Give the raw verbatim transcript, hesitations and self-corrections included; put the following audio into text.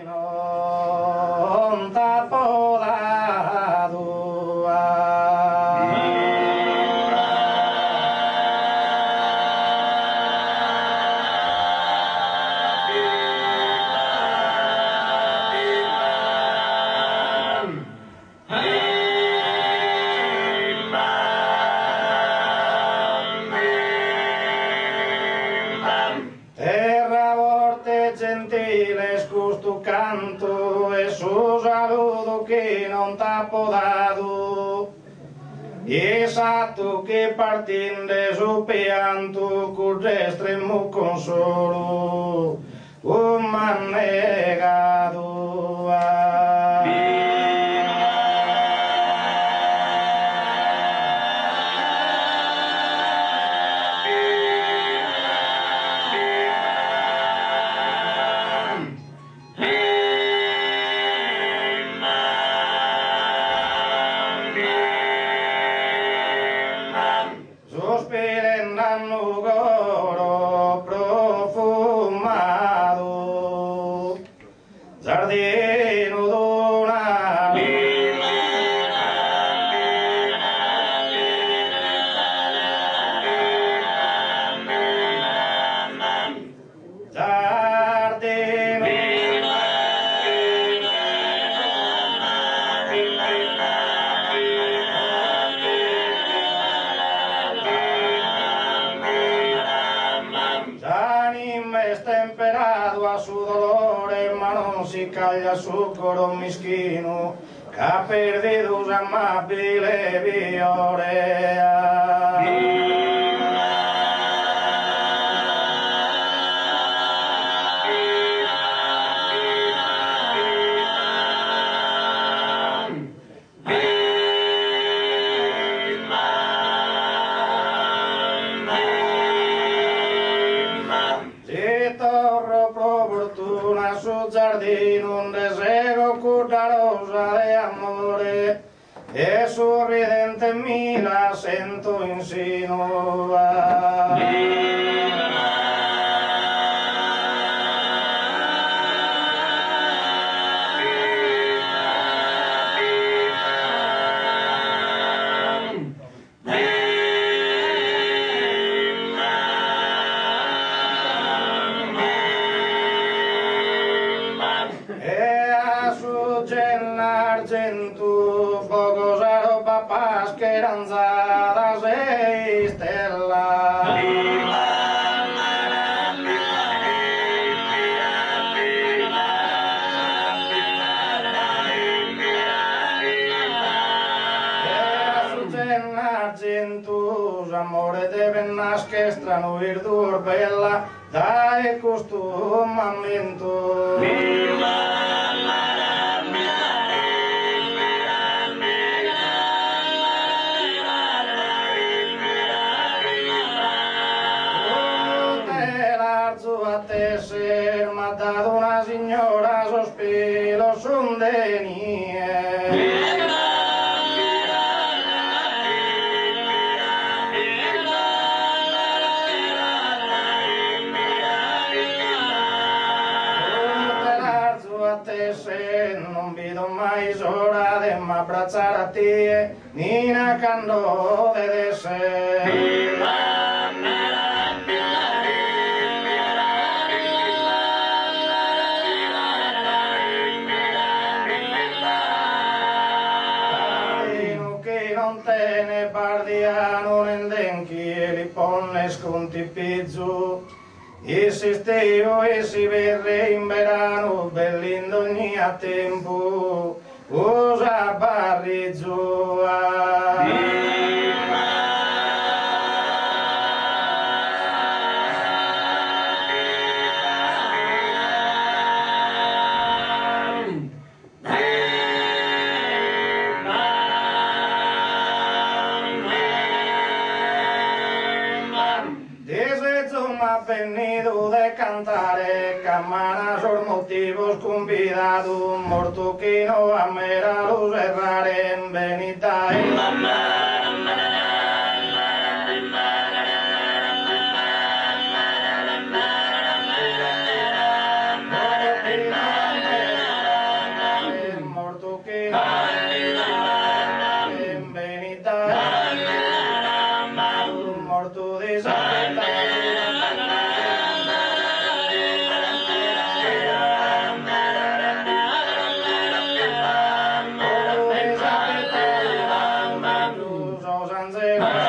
non t'ha podado gentiles custo canto e su saludo che non t'ha podado e satto che partinde su pianto con estremo consolo un m'han negado sospirando coro profumado giardino d'una giardino Temperado a su dolore, ma non si caglia su coro mischino che ha perdido un amabile viore. Su giardino un deseo cura rosa de amore e sorridente mi la sento insinuare. Argentu, fogosaro papas speranzadas e stella. Argentus, amore deben nasce strano virtur bella, dai costum amento. Ser m'ha dato una signora sospiro son de nie. Non vedo mai ora de m'abbracciare a te ni una cando de desser. Non te ne parliano nel denchi e li ponne sconti pizzo e se steo e si verre in verano bellindo ogni a tempo usa barrizzo venido de cantare camana por motivos convidado morto que no amera los errare en venita en mamá. Sanze